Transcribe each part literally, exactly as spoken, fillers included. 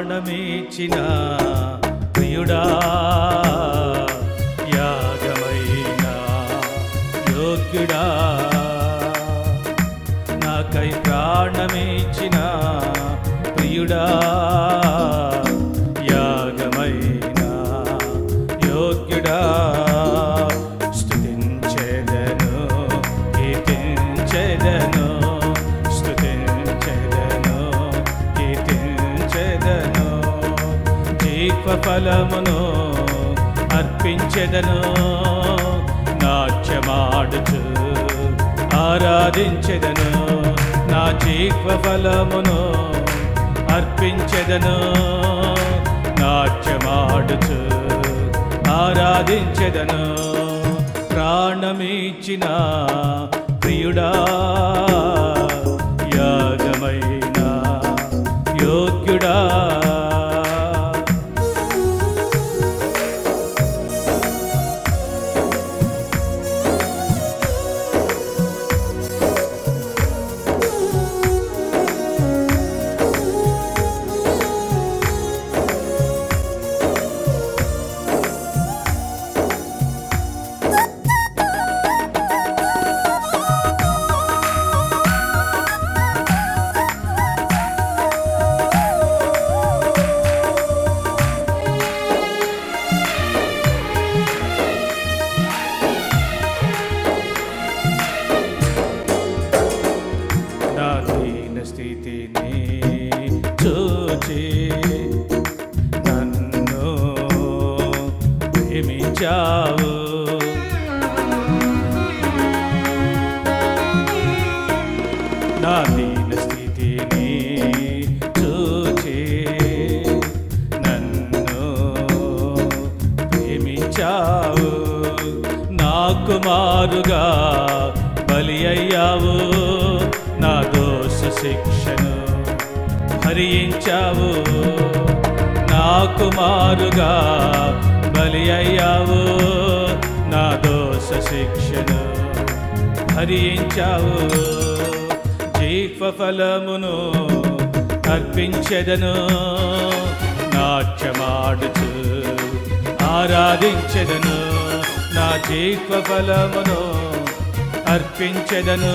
ప్రాణమిచ్చిన ప్రియుడా యాగమైన యోగ్యుడా నాకై ప్రాణమిచ్చిన ప్రియుడా యాగమైన యోగ్యుడా స్తుతించెదను కీర్తించెదను స్తుతించెదను కీర్తించెదను జీవ ఫలమును అర్పించెదను నాట్యమాడుచు ఆరాధించెదను నా జీవ ఫలమును అర్పించెదను నాట్యమాడుచు ఆరాధించెదను ప్రాణమిచ్చిన ప్రియుడా యాగమైన యోగ్యుడా స్థితిని చూచి నన్ను ప్రేమించావు నా దీన స్థితిని చూచి నన్ను ప్రేమించావు నా కుమారుగా బలి అయ్యావు నా దోష శిక్షను భరించావు నా కుమారుగా బలి అయ్యావు నా దోష శిక్షను భరించావు జీవ ఫలమును అర్పించెదను నాట్యమాడుచు ఆరాధించెదను నా జీవ ఫలమును అర్పించెదను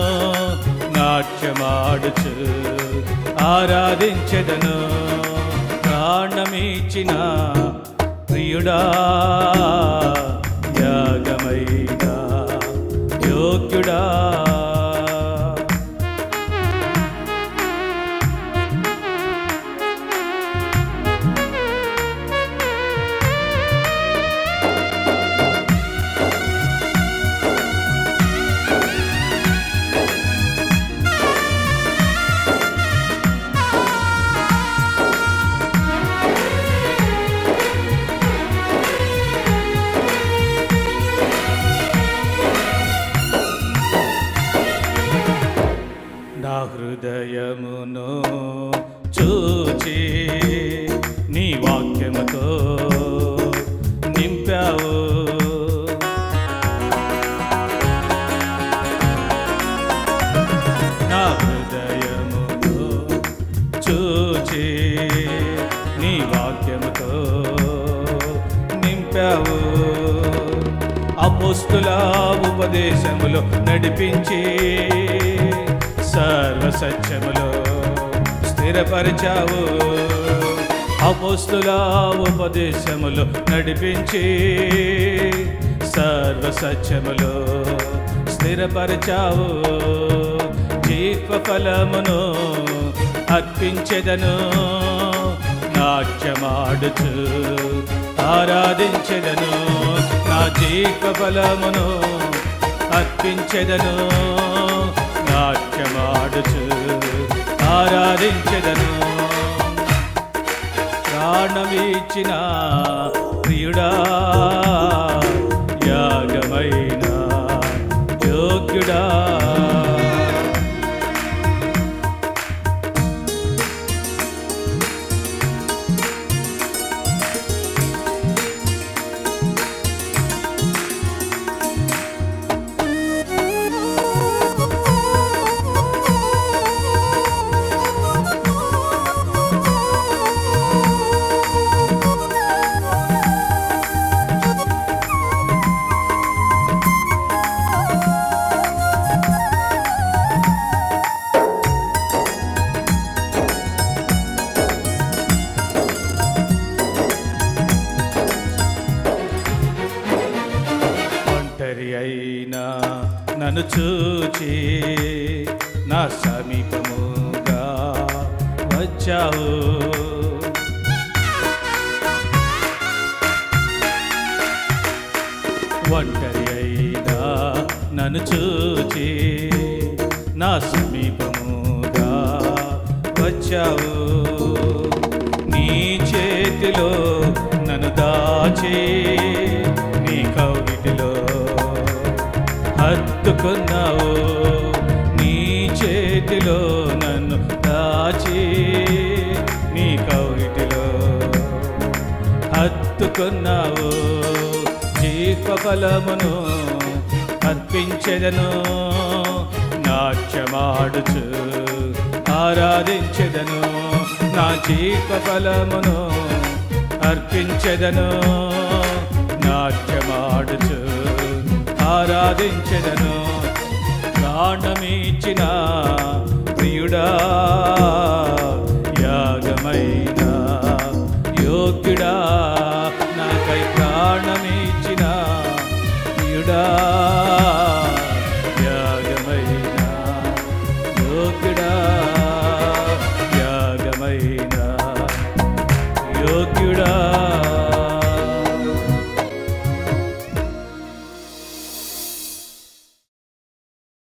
నాట్యమాడుచు ఆరాధించెదను ప్రాణమిచ్చిన ప్రియుడా యాగమైన యోగ్యుడా నా హృదయమును చూచి నీ వాక్యముతో నింపావు నా హృదయమును చూచి నీ వాక్యముతో నింపావు అపోస్తుల ఉపదేశములో నడిపించి సర్వ సత్యములో స్థిరపరిచావు అపోస్తుల ఉపదేశములో నడిపించి సర్వ సత్యములో స్థిరపరిచావు జీవ ఫలమును అర్పించెదను నాట్యమాడుచు ఆరాధించెదను నా జీవ ఫలమును అర్పించెదను నాట్యమాడుచు ఆరాధించెదను ప్రాణమిచ్చిన ప్రియుడా యాగమైన యోగ్యుడా వచ్చావు. ఒంటరి అయినా నన్ను చూచి నా సమీపముగా వచ్చావు. నీ చేతిలో నన్ను దాచి నీ కౌగిటిలో హత్తుకున్నావు. నీ చేతిలో నన్ను దాచి నీ కౌగిటిలో హత్తుకున్నావు. జీవ ఫలమును అర్పించెదను, నాట్యమాడుచు ఆరాధించెదను. నా జీవ ఫలమును అర్పించెదను, నాట్యమాడుచు ఆరాధించెదను. ప్రాణమిచ్చిన ప్రియుడా, యాగమైన యోగ్యుడా, నాకై ప్రాణమిచ్చిన ప్రియుడా, యాగమైన యోగ్యుడా.